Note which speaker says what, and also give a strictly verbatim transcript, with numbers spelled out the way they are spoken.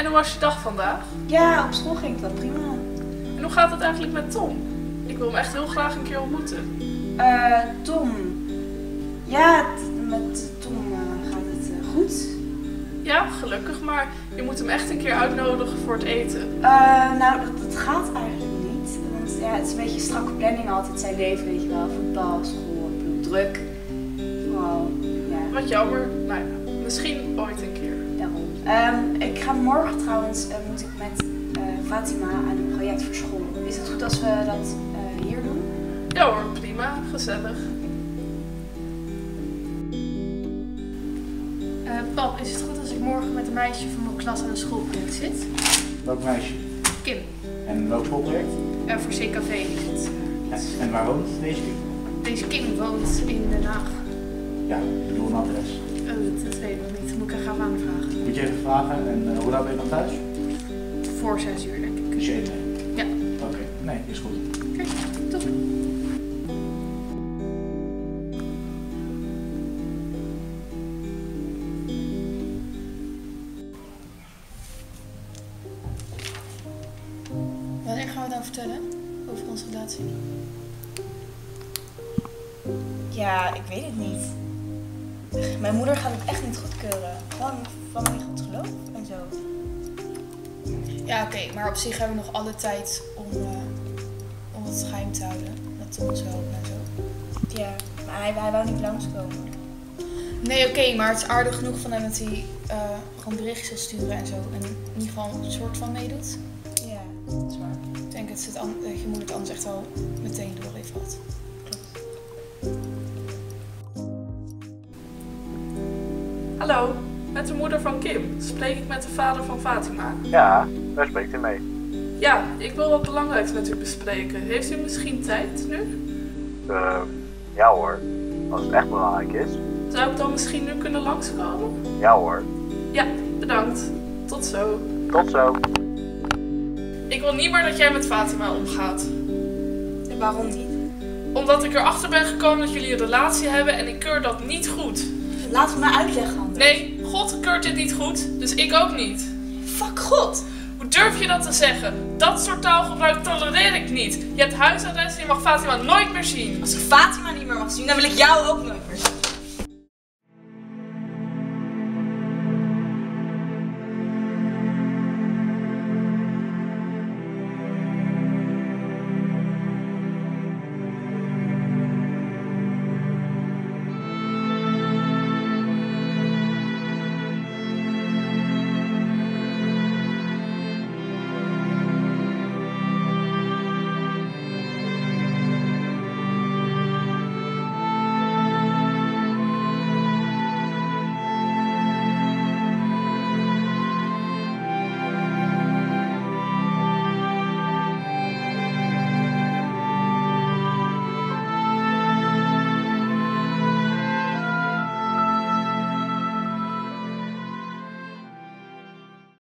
Speaker 1: En hoe was je dag vandaag?
Speaker 2: Ja, op school ging het wel prima.
Speaker 1: En hoe gaat het eigenlijk met Tom? Ik wil hem echt heel graag een keer ontmoeten.
Speaker 2: Eh, Tom. Ja, t- met Tom uh, gaat het uh, goed.
Speaker 1: Ja, gelukkig, maar je moet hem echt een keer uitnodigen voor het eten.
Speaker 2: Uh, nou, dat, dat gaat eigenlijk niet. Want ja, het is een beetje een strakke planning altijd zijn leven, weet je wel. Voetbal, school, ik bedoel, druk. Vooral, ja.
Speaker 1: Wat jammer. Nou ja, misschien ooit een keer.
Speaker 2: Daarom. Um, ik ga morgen trouwens, uh, moet ik met uh, Fatima aan een project voor school. Is het goed als we dat uh, hier doen?
Speaker 1: Ja hoor, prima. Gezellig.
Speaker 3: Uh, pap, is het goed als ik morgen met een meisje van mijn klas aan een schoolproject zit?
Speaker 4: Welk meisje?
Speaker 3: Kim.
Speaker 4: En welk schoolproject?
Speaker 3: Uh, voor C K V is het. Uh, iets.
Speaker 4: En waar woont deze Kim?
Speaker 3: Deze Kim woont in Den Haag.
Speaker 4: Ja, ik bedoel een adres.
Speaker 3: Uh, dat, dat weet ik nog niet. Dat moet ik er gaan aanvragen.
Speaker 4: Moet je even vragen en uh, hoe laat ben je dan thuis?
Speaker 3: Voor zes uur denk ik.
Speaker 4: Dus je eet mee?
Speaker 3: Ja.
Speaker 4: Oké, okay. Nee, is goed.
Speaker 3: Oké, okay, top. Wanneer gaan we dan vertellen over onze relatie?
Speaker 2: Ja, ik weet het niet. Mijn moeder gaat het echt niet goedkeuren. Gewoon vanwege het geloof en zo.
Speaker 3: Ja, oké, okay, maar op zich hebben we nog alle tijd om, uh, om het geheim te houden. Dat Tom ons helpen en zo.
Speaker 2: Ja, maar hij, hij wou niet langskomen.
Speaker 3: Nee, oké, okay, maar het is aardig genoeg van hem dat hij uh, gewoon berichtjes zal sturen en zo. En in ieder geval een soort van meedoet.
Speaker 2: Ja, dat is waar.
Speaker 3: Ik denk dat, het an- dat je moeder het anders echt wel meteen door heeft gehad.
Speaker 2: Klopt.
Speaker 1: Hallo, met de moeder van Kim. Spreek ik met de vader van Fatima?
Speaker 5: Ja, daar spreekt u mee.
Speaker 1: Ja, ik wil wat belangrijks met u bespreken. Heeft u misschien tijd nu?
Speaker 5: Uh, ja hoor, als het echt belangrijk is.
Speaker 1: Zou ik dan misschien nu kunnen langskomen?
Speaker 5: Ja hoor.
Speaker 1: Ja, bedankt. Tot zo.
Speaker 5: Tot zo.
Speaker 1: Ik wil niet meer dat jij met Fatima omgaat.
Speaker 2: En waarom niet?
Speaker 1: Omdat ik erachter ben gekomen dat jullie een relatie hebben en ik keur dat niet goed.
Speaker 2: Laat het maar uitleggen, Anders.
Speaker 1: Nee, God keurt dit niet goed, dus ik ook niet.
Speaker 2: Fuck God!
Speaker 1: Hoe durf je dat te zeggen? Dat soort taalgebruik tolereer ik niet. Je hebt huisarrest en je mag Fatima nooit meer zien.
Speaker 2: Als ik Fatima niet meer mag zien, dan wil ik jou ook nooit meer zien.